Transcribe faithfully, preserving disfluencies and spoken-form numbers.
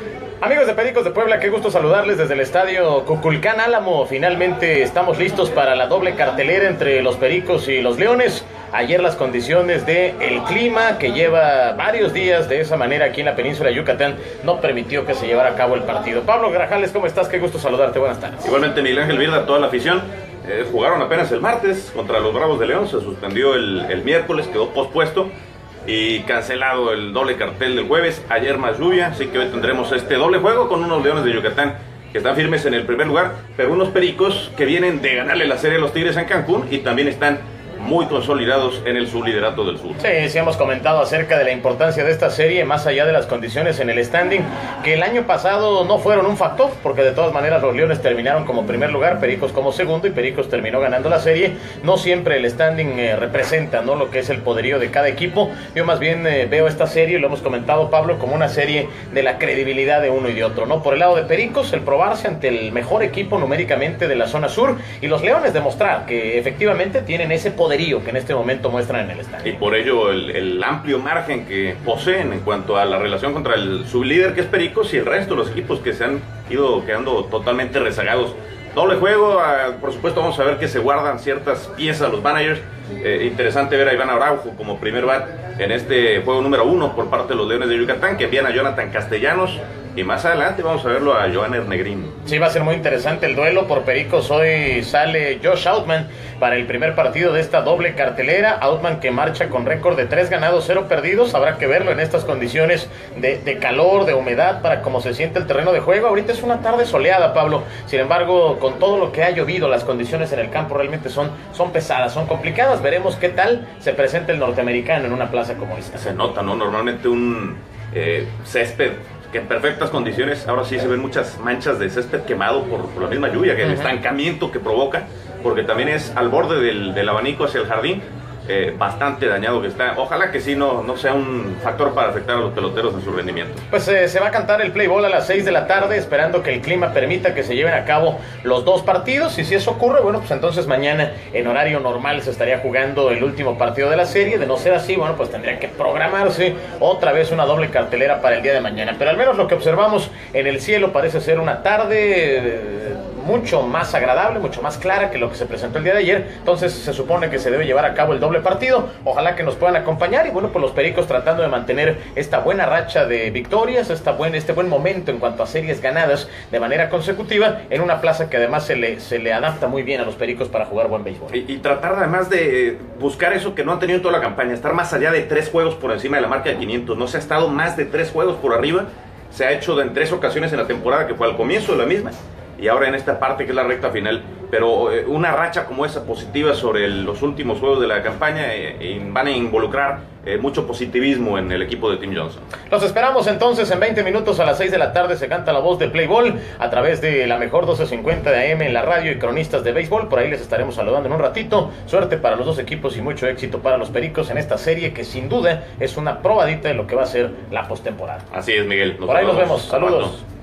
Amigos de Pericos de Puebla, qué gusto saludarles desde el estadio Cuculcán Álamo. Finalmente estamos listos para la doble cartelera entre los Pericos y los Leones. Ayer las condiciones del clima, que lleva varios días de esa manera aquí en la península de Yucatán, no permitió que se llevara a cabo el partido. Pablo Grajales, ¿cómo estás? Qué gusto saludarte, buenas tardes. Igualmente Miguel Ángel Virda, toda la afición. Eh, jugaron apenas el martes contra los Bravos de León, se suspendió el, el miércoles, quedó pospuesto y cancelado el doble cartel del jueves. Ayer más lluvia, así que hoy tendremos este doble juego con unos Leones de Yucatán que están firmes en el primer lugar, pero unos Pericos que vienen de ganarle la serie a los Tigres en Cancún y también están muy consolidados en el subliderato del sur. Sí, sí hemos comentado acerca de la importancia de esta serie, más allá de las condiciones en el standing, que el año pasado no fueron un factor, porque de todas maneras los Leones terminaron como primer lugar, Pericos como segundo, y Pericos terminó ganando la serie. No siempre el standing eh, representa, ¿no?, lo que es el poderío de cada equipo. Yo más bien eh, veo esta serie, lo hemos comentado, Pablo, como una serie de la credibilidad de uno y de otro, ¿no? Por el lado de Pericos, el probarse ante el mejor equipo numéricamente de la zona sur, y los Leones demostrar que efectivamente tienen ese poder que en este momento muestran en el estadio. Y por ello el, el amplio margen que poseen en cuanto a la relación contra el sublíder, que es Pericos, y el resto de los equipos que se han ido quedando totalmente rezagados. Doble juego, uh, por supuesto vamos a ver que se guardan ciertas piezas los managers. Eh, interesante ver a Iván Araujo como primer bat en este juego número uno por parte de los Leones de Yucatán, que envían a Jonathan Castellanos, y más adelante vamos a verlo a Johanner Negrín. Sí, va a ser muy interesante el duelo. Por Pericos hoy sale Josh Outman para el primer partido de esta doble cartelera. Outman, que marcha con récord de tres ganados, cero perdidos. Habrá que verlo en estas condiciones de, de calor, de humedad, para cómo se siente el terreno de juego. Ahorita es una tarde soleada, Pablo. Sin embargo, con todo lo que ha llovido, las condiciones en el campo realmente son, son pesadas, son complicadas. Veremos qué tal se presenta el norteamericano en una plaza como esta. Se nota, ¿no? Normalmente un eh, césped que en perfectas condiciones, ahora sí se ven muchas manchas de césped quemado por, por la misma lluvia, que el uh-huh. estancamiento que provoca, porque también es al borde del, del abanico hacia el jardín, eh, bastante dañado que está. Ojalá que sí no, no sea un factor para afectar a los peloteros en su rendimiento. Pues eh, se va a cantar el play ball a las seis de la tarde, esperando que el clima permita que se lleven a cabo los dos partidos, y si eso ocurre, bueno, pues entonces mañana en horario normal se estaría jugando el último partido de la serie. De no ser así, bueno, pues tendría que programarse otra vez una doble cartelera para el día de mañana, pero al menos lo que observamos en el cielo parece ser una tarde eh, mucho más agradable, mucho más clara que lo que se presentó el día de ayer. Entonces se supone que se debe llevar a cabo el doble partido. Ojalá que nos puedan acompañar, y bueno, pues los Pericos tratando de mantener esta buena racha de victorias, esta buen, este buen momento en cuanto a series ganadas de manera consecutiva, en una plaza que además se le, se le adapta muy bien a los Pericos para jugar buen béisbol. Y, y tratar además de buscar eso que no han tenido en toda la campaña, estar más allá de tres juegos por encima de la marca de quinientos. No se ha estado más de tres juegos por arriba. Se ha hecho en tres ocasiones en la temporada, que fue al comienzo de la misma, y ahora en esta parte que es la recta final. Pero eh, una racha como esa positiva sobre el, los últimos juegos de la campaña eh, eh, van a involucrar eh, mucho positivismo en el equipo de Tim Johnson. Los esperamos entonces en veinte minutos a las seis de la tarde. Se canta la voz de Play Ball a través de la mejor doce cincuenta de A M en la radio y cronistas de béisbol. Por ahí les estaremos saludando en un ratito. Suerte para los dos equipos y mucho éxito para los Pericos en esta serie, que sin duda es una probadita de lo que va a ser la postemporada. Así es, Miguel. Nos Por ahí nos vemos. Saludos.